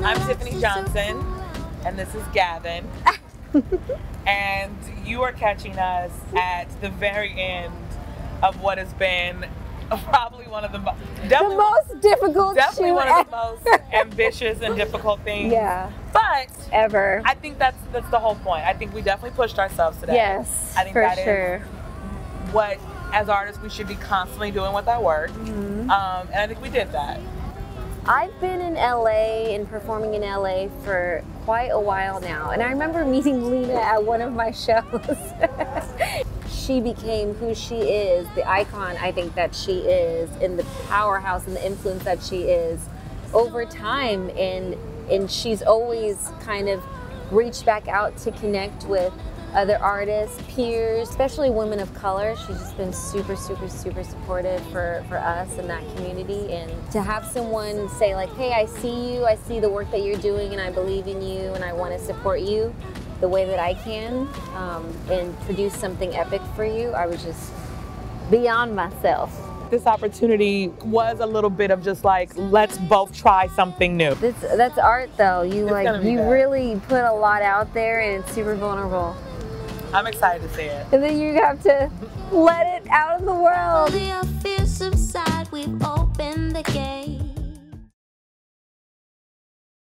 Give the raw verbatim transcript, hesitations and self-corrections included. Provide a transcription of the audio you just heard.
I'm Tiffany Johnson, and this is Gavin. And you are catching us at the very end of what has been probably one of the, mo the most difficult definitely shoot one of the most ambitious and difficult things. Yeah. But ever. I think that's that's the whole point. I think we definitely pushed ourselves today. Yes, I think for that sure. is what, as artists, we should be constantly doing with our work. Mm-hmm. um, and I think we did that. I've been in L A and performing in L A for quite a while now, and I remember meeting Lena at one of my shows. She became who she is, the icon I think that she is, and the powerhouse and the influence that she is over time, and and she's always kind of reached back out to connect with other artists, peers, especially women of color. She's just been super, super, super supportive for, for us in that community. And to have someone say like, hey, I see you, I see the work that you're doing, and I believe in you, and I want to support you the way that I can, um, and produce something epic for you, I was just beyond myself. This opportunity was a little bit of just like, let's both try something new. That's, that's art though. You it's like you bad. really put a lot out there, and it's super vulnerable. I'm excited to see it. And then you have to let it out in the world. Only a fearsome side, we've opened the gate.